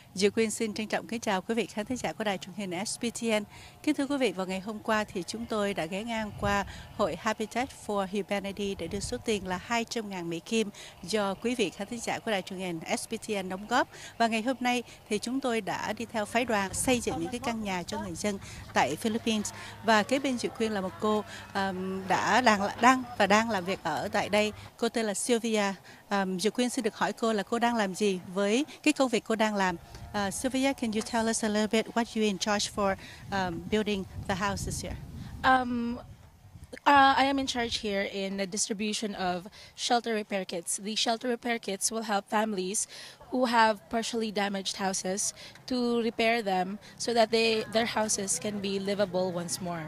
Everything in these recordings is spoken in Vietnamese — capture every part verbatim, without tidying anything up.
Diệu Quyên xin trân trọng kính chào quý vị khán thính giả của đài truyền hình ét bê tê en. Kính thưa quý vị, vào ngày hôm qua thì chúng tôi đã ghé ngang qua hội Habitat for Humanity để đưa số tiền là hai trăm ngàn Mỹ Kim do quý vị khán thính giả của đài truyền hình ét bê tê en đóng góp. Và ngày hôm nay thì chúng tôi đã đi theo phái đoàn xây dựng những cái căn nhà cho người dân tại Philippines. Và kế bên Diệu Quyên là một cô um, đã đang đang và đang làm việc ở tại đây. Cô tên là Sylvia. Um, Diệu Quyên xin được hỏi cô là cô đang làm gì với cái công việc cô đang làm. Uh, Sylvia, can you tell us a little bit what you're in charge for um, building the houses here? Um, uh, I am in charge here in the distribution of shelter repair kits. The shelter repair kits will help families who have partially damaged houses to repair them so that they their houses can be livable once more.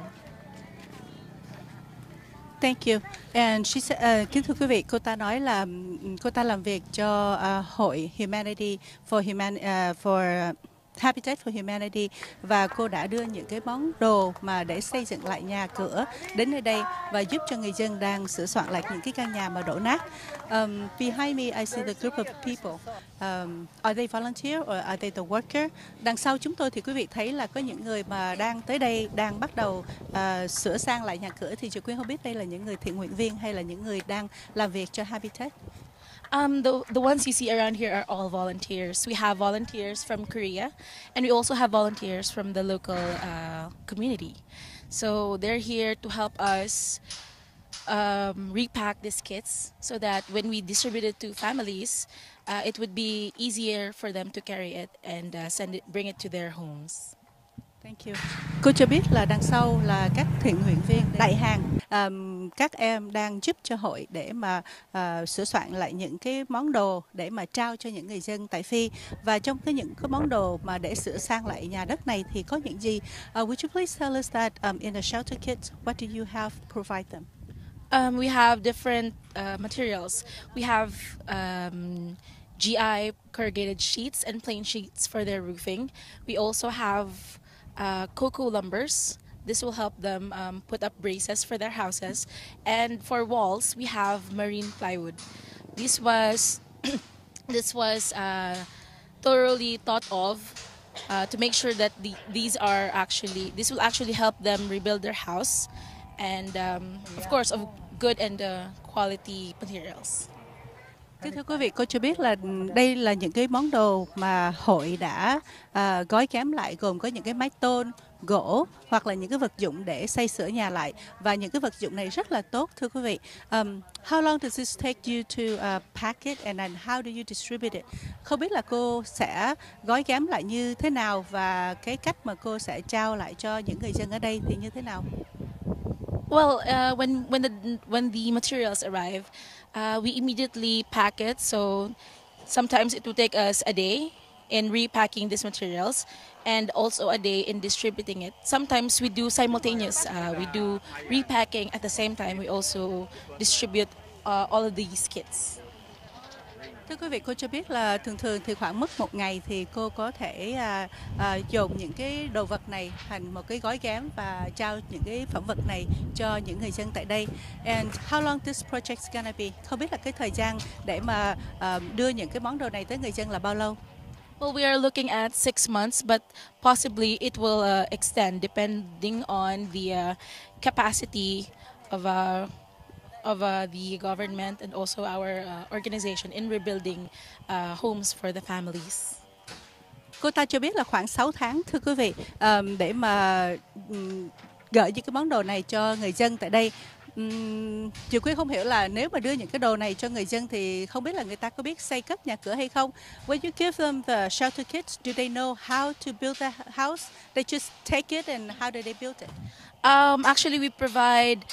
Thank you. And she said, uh, kính thưa quý vị, cô ta nói là cô ta làm việc cho uh, hội Humanity for Human uh, for Habitat for Humanity và cô đã đưa những cái món đồ mà để xây dựng lại nhà cửa đến nơi đây và giúp cho người dân đang sửa soạn lại những cái căn nhà mà đổ nát. Um, behind me, I see the group of people. Um, are they volunteer or are they the worker? Đằng sau chúng tôi thì quý vị thấy là có những người mà đang tới đây đang bắt đầu uh, sửa sang lại nhà cửa, thì chị Quyên không biết đây là những người thiện nguyện viên hay là những người đang làm việc cho Habitat. Um, the, the ones you see around here are all volunteers. We have volunteers from Korea, and we also have volunteers from the local uh, community. So they're here to help us um, repack these kits so that when we distribute it to families, uh, it would be easier for them to carry it and uh, send it, bring it to their homes. Thank you. Cô cho biết là đằng sau là các thiện nguyện viên đại hàng, um, các em đang giúp cho hội để mà uh, sửa soạn lại những cái món đồ để mà trao cho những người dân tại Phi. Và trong cái những cái món đồ mà để sửa sang lại nhà đất này thì có những gì? Uh, would you please tell us that um, in a shelter kit, what do you have provide them? Um, we have different uh, materials. We have um, G I corrugated sheets and plain sheets for their roofing. We also have Uh, cocoa lumbers. This will help them um, put up braces for their houses. And for walls, we have marine plywood. This was this was uh, thoroughly thought of uh, to make sure that the, these are actually this will actually help them rebuild their house, and um, of course of good and uh, quality materials. Kính thưa quý vị, cô cho biết là đây là những cái món đồ mà hội đã à, gói ghém lại, gồm có những cái mái tôn, gỗ hoặc là những cái vật dụng để xây sửa nhà lại, và những cái vật dụng này rất là tốt, thưa quý vị. Um, how long does this take you to uh, pack it and then how do you distribute it? Không biết là cô sẽ gói ghém lại như thế nào và cái cách mà cô sẽ trao lại cho những người dân ở đây thì như thế nào? Well, uh, when when the when the materials arrive, uh, we immediately pack it. So sometimes it will take us a day in repacking these materials, and also a day in distributing it. Sometimes we do simultaneous. Uh, we do repacking at the same time. We also distribute uh, all of these kits. Thưa quý vị, cô cho biết là thường thường thì khoảng mất một ngày thì cô có thể à, à, dồn những cái đồ vật này thành một cái gói ghém và trao những cái phẩm vật này cho những người dân tại đây. And how long this project's gonna be? Không biết là cái thời gian để mà à, đưa những cái món đồ này tới người dân là bao lâu? Well, we are looking at six months, but possibly it will uh, extend depending on the uh, capacity of uh, of uh, the government and also our uh, organization in rebuilding uh, homes for the families. Cô ta cho biết là khoảng sáu tháng, thưa quý vị, um, để mà um, gửi những cái món đồ này cho người dân tại đây. Um, chị Quyên không hiểu là nếu mà đưa những cái đồ này cho người dân thì không biết là người ta có biết xây cất nhà cửa hay không. When you give them the shelter kits, do they know how to build the house? They just take it and how do they build it? Um, actually, we provide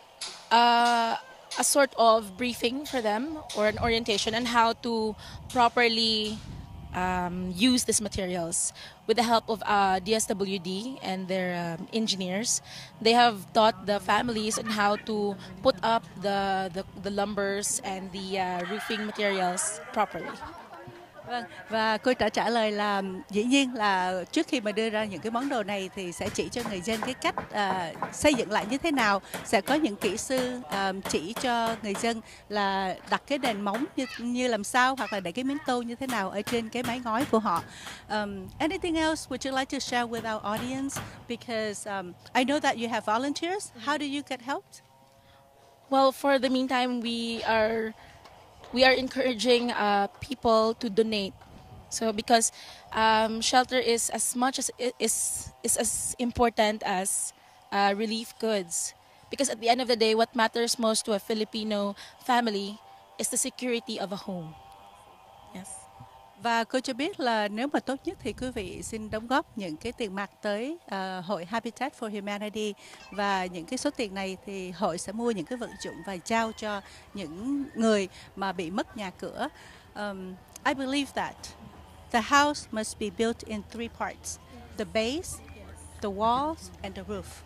uh, a sort of briefing for them or an orientation on how to properly um, use these materials. With the help of uh, D S W D and their um, engineers, they have taught the families on how to put up the, the, the lumbers and the uh, roofing materials properly. Vâng, và cô đã trả lời là dĩ nhiên là trước khi mà đưa ra những cái món đồ này thì sẽ chỉ cho người dân cái cách à, xây dựng lại như thế nào, sẽ có những kỹ sư à, chỉ cho người dân là đặt cái nền móng như như làm sao, hoặc là để cái miếng tô như thế nào ở trên cái mái ngói của họ. Um, anything else would you like to share with our audience? Because um, I know that you have volunteers. How do you get helped? Well, for the meantime, we are we are encouraging uh, people to donate. So because um, shelter is as much as is is as important as uh, relief goods. Because at the end of the day, what matters most to a Filipino family is the security of a home. Yes. Và cô cho biết là nếu mà tốt nhất thì quý vị xin đóng góp những cái tiền mặt tới uh, hội Habitat for Humanity, và những cái số tiền này thì hội sẽ mua những cái vật dụng và trao cho những người mà bị mất nhà cửa. Um, I believe that the house must be built in three parts: the base, the walls, and the roof.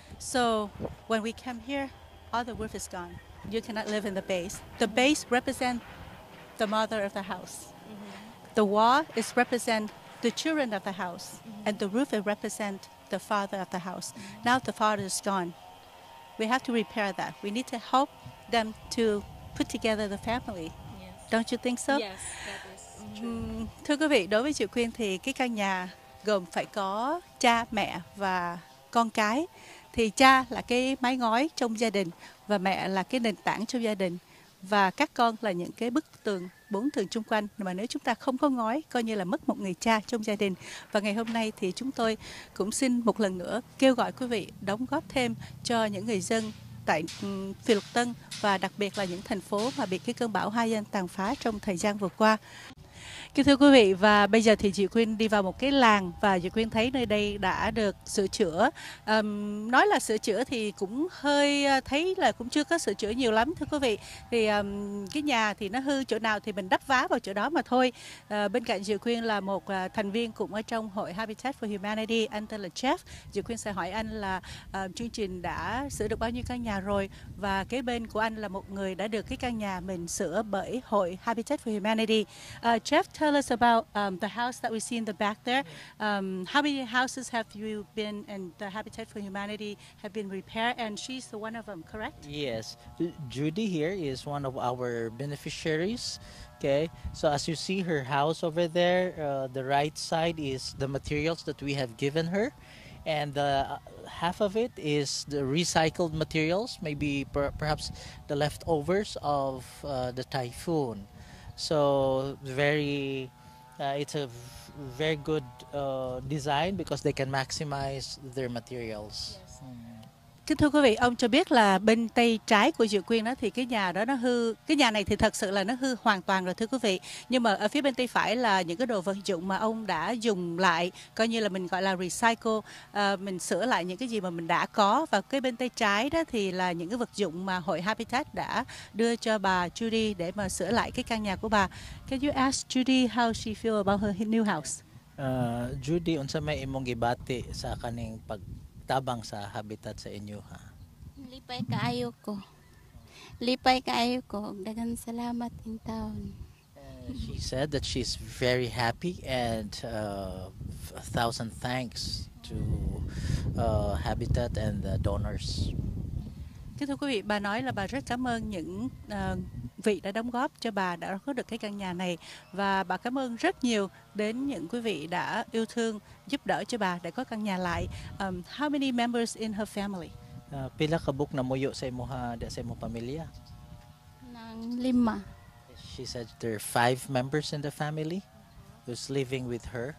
So when we come here, all the roof is gone. You cannot live in the base. The base represents the mother of the house. The wall is represent the children of the house, mm-hmm. and the roof will represent the father of the house. Mm-hmm. Now the father is gone. We have to repair that. We need to help them to put together the family. Yes. Don't you think so? Yes, that is true. Um, thưa quý vị, đối với chị Quyên thì cái căn nhà gồm phải có cha, mẹ và con cái. Thì cha là cái mái ngói trong gia đình, và mẹ là cái nền tảng trong gia đình, và các con là những cái bức tường, bốn tường chung quanh, mà nếu chúng ta không có ngói coi như là mất một người cha trong gia đình. Và ngày hôm nay thì chúng tôi cũng xin một lần nữa kêu gọi quý vị đóng góp thêm cho những người dân tại Phi Luật Tân, và đặc biệt là những thành phố mà bị cái cơn bão Haiyan tàn phá trong thời gian vừa qua. Kính thưa quý vị, và bây giờ thì chị Quyên đi vào một cái làng, và chị Quyên thấy nơi đây đã được sửa chữa. Um, nói là sửa chữa thì cũng hơi thấy là cũng chưa có sửa chữa nhiều lắm, thưa quý vị. Thì um, cái nhà thì nó hư chỗ nào thì mình đắp vá vào chỗ đó mà thôi. Uh, bên cạnh chị Quyên là một uh, thành viên cũng ở trong hội Habitat for Humanity, anh tên là Jeff. Chị Quyên sẽ hỏi anh là uh, chương trình đã sửa được bao nhiêu căn nhà rồi, và kế bên của anh là một người đã được cái căn nhà mình sửa bởi hội Habitat for Humanity. Uh, Jeff, tell us about um, the house that we see in the back there. Um, how many houses have you been, and the Habitat for Humanity have been repaired, and she's the one of them, correct? Yes, Judy here is one of our beneficiaries. Okay, so as you see her house over there, uh, the right side is the materials that we have given her, and uh, half of it is the recycled materials, maybe per perhaps the leftovers of uh, the typhoon. So very, uh, it's a v- very good uh, design because they can maximize their materials. Yes. Mm. Kính thưa quý vị, ông cho biết là bên tay trái của Diệu Quyên đó thì cái nhà đó nó hư, cái nhà này thì thật sự là nó hư hoàn toàn rồi thưa quý vị. Nhưng mà ở phía bên tay phải là những cái đồ vật dụng mà ông đã dùng lại, coi như là mình gọi là recycle, uh, mình sửa lại những cái gì mà mình đã có. Và cái bên tay trái đó thì là những cái vật dụng mà hội Habitat đã đưa cho bà Judy để mà sửa lại cái căn nhà của bà. Can you ask Judy how she feel about her new house? Uh, Judy, unsa may imong gibati sa kaning pagtabang sa habitat sa inyo ha? Lipay kaayo ko. Lipay kaayo ko. Daghang salamat in town. Uh, she said that she's very happy, and uh, a thousand thanks to uh, Habitat and the donors. Kính thưa quý vị, bà nói là bà rất cảm ơn những uh, vị đã đóng góp cho bà đã có được cái căn nhà này, và bà cảm ơn rất nhiều đến những quý vị đã yêu thương giúp đỡ cho bà để có căn nhà lại. Um, how many members in her family? Uh, pila ka buk na muyo sa imuha da sa imong pamilya? Nang lima. She said there are five members in the family who's living with her.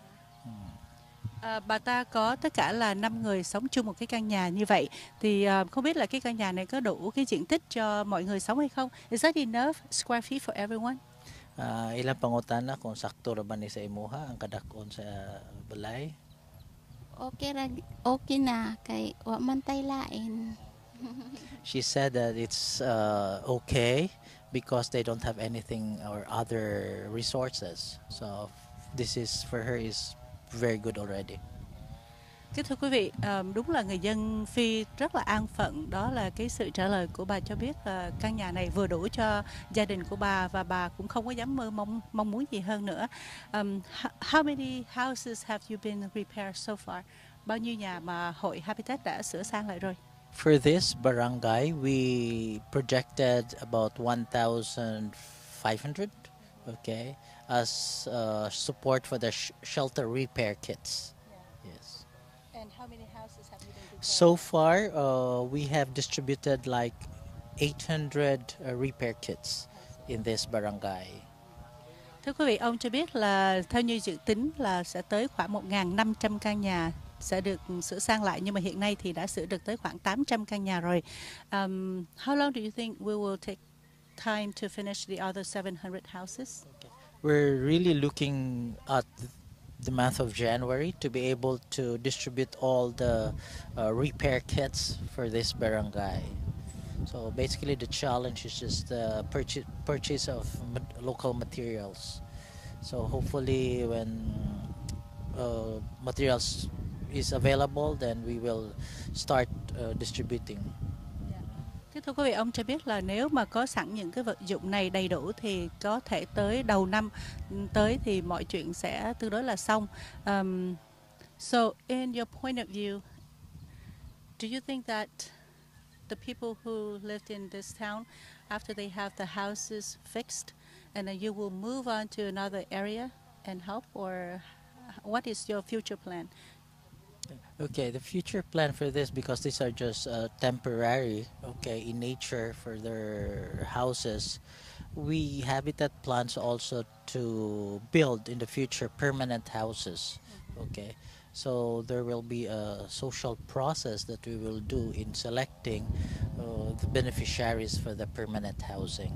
À, bà ta có tất cả là năm người sống chung một cái căn nhà như vậy. Thì uh, không biết là cái căn nhà này có đủ cái diện tích cho mọi người sống hay không? Is that enough square feet for everyone? Uh, ilang pangutana kung sakto ra ba ni sa imuha ang kadak-on sa balay? Okay ra okay na kay wa man tay lain. She said that it's uh, okay because they don't have anything or other resources. So this is for her is very good already. Kính thưa quý vị, ờ, đúng là người dân Phi rất là an phận. Đó là cái sự trả lời của bà cho biết là căn nhà này vừa đủ cho gia đình của bà và bà cũng không có dám mơ mong mong muốn gì hơn nữa. Um, ho- how many houses have you been repaired so far? Bao nhiêu nhà mà hội Habitat đã sửa sang lại rồi? For this barangay, we projected about one thousand five hundred, okay, as uh, support for the sh- shelter repair kits. Yes. And how many houses have you been repaired? So far, uh, we have distributed like eight hundred uh, repair kits in this barangay. Thưa quý vị, ông cho biết là theo như dự tính là sẽ tới khoảng một nghìn năm trăm căn nhà sẽ được sửa sang lại, nhưng mà hiện nay thì đã sửa được tới khoảng tám trăm căn nhà rồi. Um, how long do you think we will take time to finish the other seven hundred houses? We're really looking at the month of January to be able to distribute all the uh, repair kits for this barangay. So basically, the challenge is just the purchase purchase of ma- local materials. So hopefully, when uh, materials is available, then we will start uh, distributing. Thế thưa quý vị, ông cho biết là nếu mà có sẵn những cái vật dụng này đầy đủ thì có thể tới đầu năm tới thì mọi chuyện sẽ tương đối là xong. Um, so in your point of view, do you think that the people who lived in this town, after they have the houses fixed, and then you will move on to another area and help, or what is your future plan? Okay, the future plan for this, because these are just uh, temporary, okay, in nature for their houses, we Habitat plans also to build in the future permanent houses, okay. So there will be a social process that we will do in selecting uh, the beneficiaries for the permanent housing.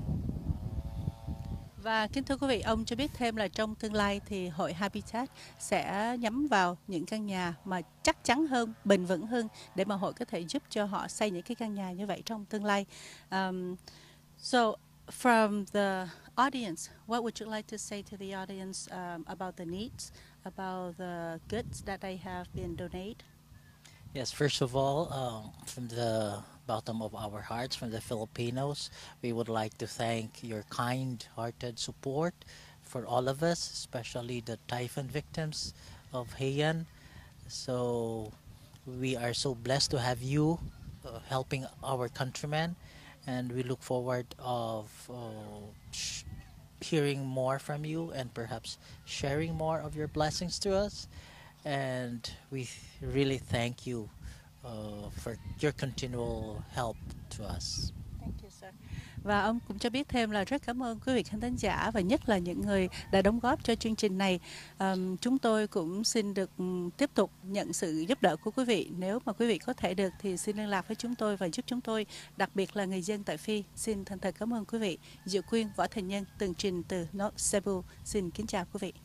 Và kính thưa quý vị, ông cho biết thêm là trong tương lai thì hội Habitat sẽ nhắm vào những căn nhà mà chắc chắn hơn, bền vững hơn để mà hội có thể giúp cho họ xây những cái căn nhà như vậy trong tương lai. Um, so from the audience, what would you like to say to the audience um, about the needs, about the goods that they have been donated? Yes, first of all, um, from the bottom of our hearts, from the Filipinos, we would like to thank your kind-hearted support for all of us, especially the typhoon victims of Haiyan. So we are so blessed to have you uh, helping our countrymen, and we look forward of uh, sh- hearing more from you and perhaps sharing more of your blessings to us. And we really thank you uh, for your continual help to us. Thank you, sir. Và ông cũng cho biết thêm là rất cảm ơn quý vị khán thính giả và nhất là những người đã đóng góp cho chương trình này. Um, chúng tôi cũng xin được um, tiếp tục nhận sự giúp đỡ của quý vị. Nếu mà quý vị có thể được thì xin liên lạc với chúng tôi và giúp chúng tôi, đặc biệt là người dân tại Phi. Xin thân thật cảm ơn quý vị. Diệu Quyên, Võ Thành Nhân, tường trình từ North Cebu. Xin kính chào quý vị.